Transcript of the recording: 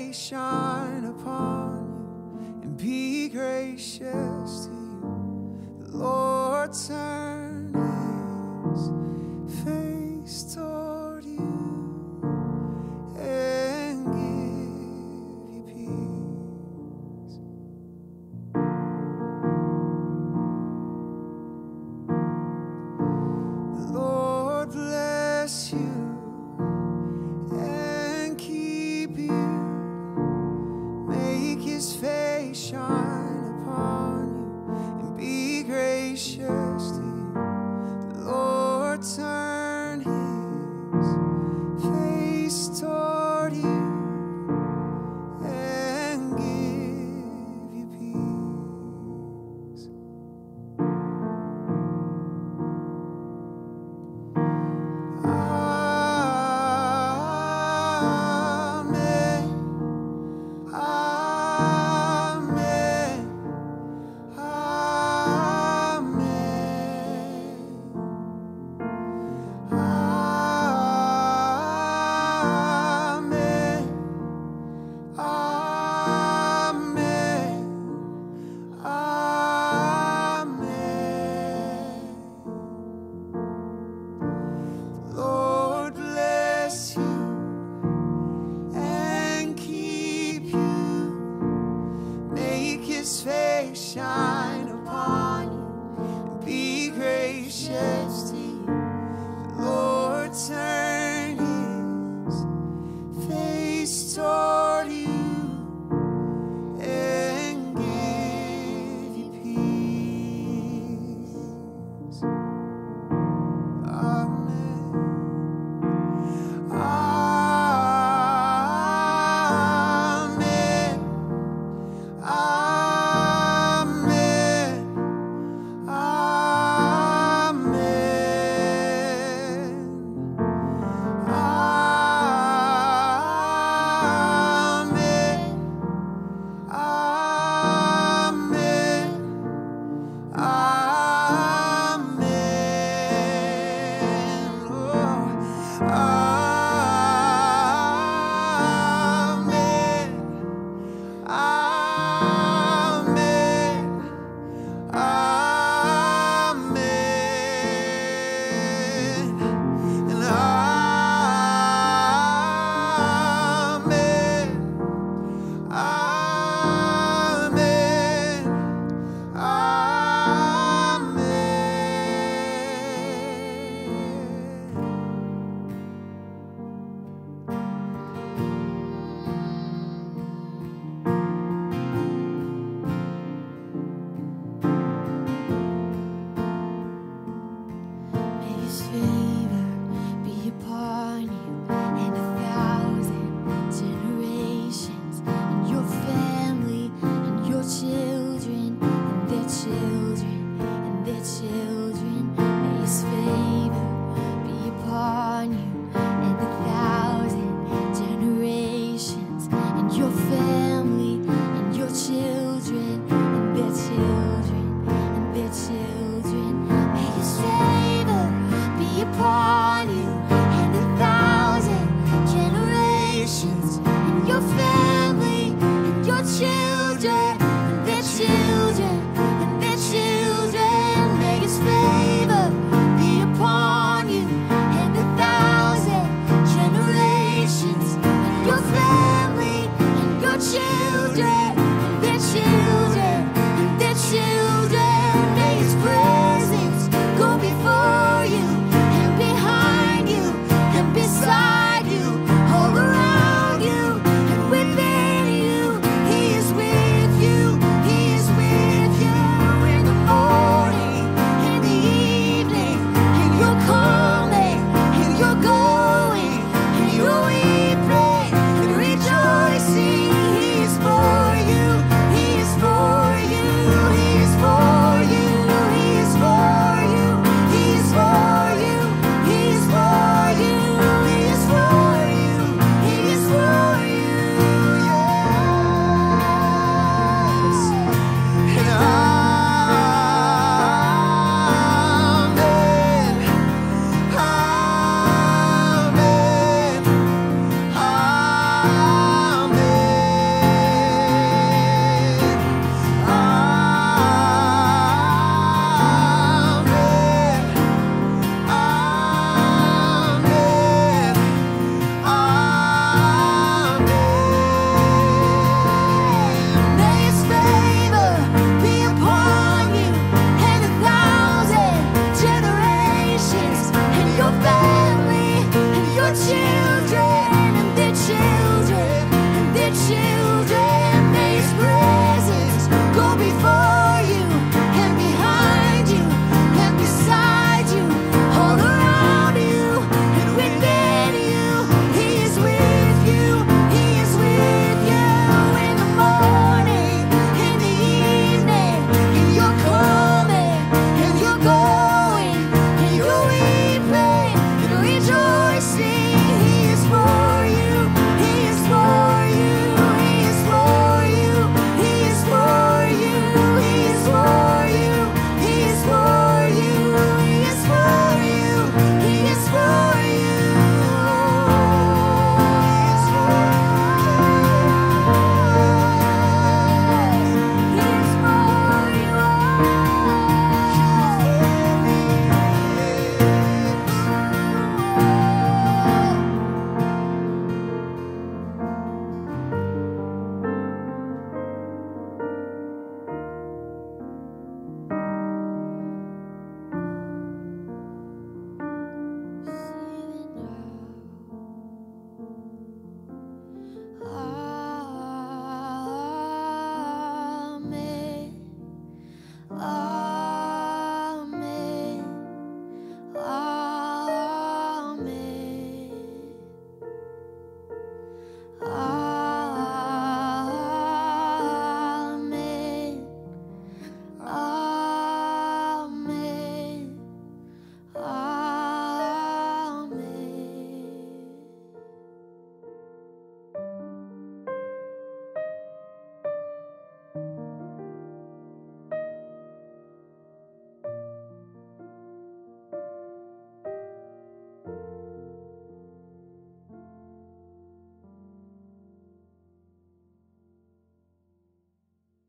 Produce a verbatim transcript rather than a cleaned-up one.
face shine upon you and be gracious to you. The Lord turn his face toward you and give you peace. The Lord bless you and keep you. Make his face shine upon you and be gracious to you. The Lord turn his face toward you and give you peace. Amen. Amen. Amen. Amen. Amen. Lord bless you and keep you. Make his face shine upon you and be gracious to you. The Lord turn his face toward you and give you peace. Amen. Amen. Amen. Amen. Amen.